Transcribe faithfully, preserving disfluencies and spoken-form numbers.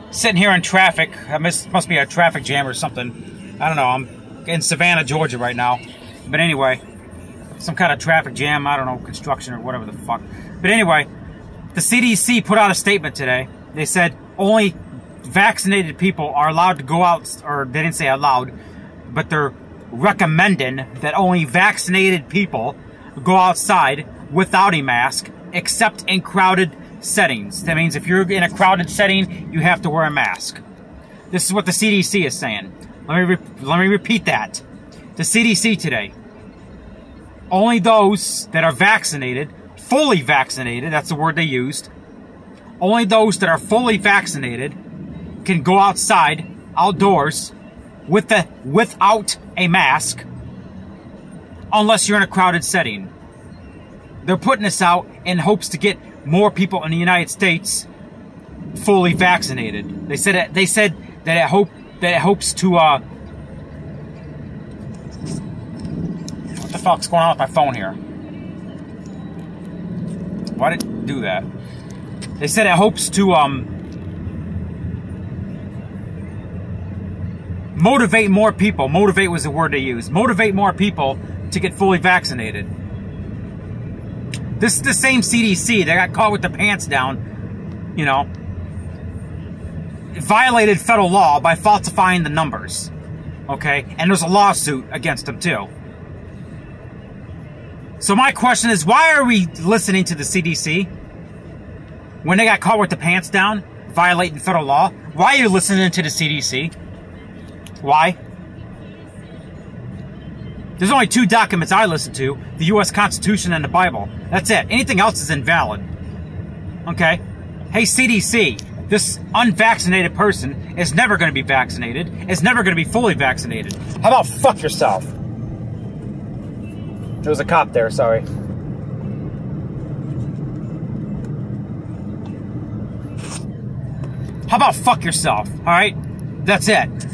sitting here in traffic. I must, must be a traffic jam or something. I don't know. I'm in Savannah, Georgia right now. But anyway, some kind of traffic jam. I don't know, construction or whatever the fuck. But anyway, the C D C put out a statement today. They said only vaccinated people are allowed to go out, or they didn't say allowed, but they're recommending that only vaccinated people go outside without a mask, except in crowded settings. That means if you're in a crowded setting, you have to wear a mask. This is what the C D C is saying. Let me, re let me repeat that. The C D C today. Only those that are vaccinated, fully vaccinated, that's the word they used. Only those that are fully vaccinated can go outside, outdoors, with the, without a mask, unless you're in a crowded setting. They're putting this out in hopes to get more people in the United States fully vaccinated. They said it, they said that it hope that it hopes to uh what the fuck's going on with my phone here? Why did it do that? They said it hopes to um motivate more people. Motivate was the word they used. Motivate more people to get fully vaccinated. This is the same C D C that got caught with the pants down, you know, violated federal law by falsifying the numbers, okay? And there's a lawsuit against them too. So my question is, why are we listening to the C D C when they got caught with the pants down, violating federal law? Why are you listening to the C D C? Why? There's only two documents I listen to, the U S Constitution and the Bible. That's it. Anything else is invalid. Okay? Hey, C D C, this unvaccinated person is never going to be vaccinated, is never going to be fully vaccinated. How about fuck yourself? There was a cop there, sorry. How about fuck yourself, alright? That's it.